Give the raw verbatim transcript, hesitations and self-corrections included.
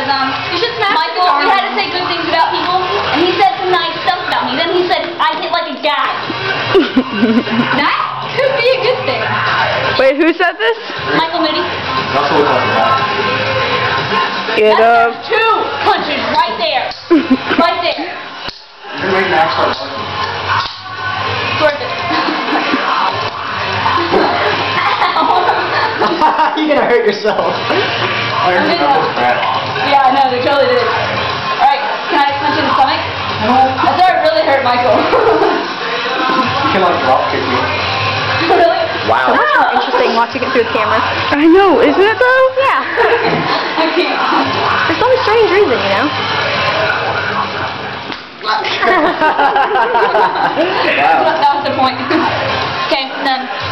because um, you should smash Michael, we had to say good things about people, and he said some nice stuff about me. Then he said I hit like a guy. That could be a good thing. Wait, who said this? Michael Moody. That's what we're talking about. Get up. That's two punches right there. Right there. You're making Max start punching. It's worth it. You're gonna hurt yourself. I heard your knuckles crack. Yeah, I know, they totally did. Alright, can I punch in the stomach? That thought it really hurt Michael. You can like drop kick me. Really? Wow. So much more interesting watching it through the camera. I know, isn't it though? Yeah. I can't. For some strange reason, you know? Wow. That was the point. Okay, done.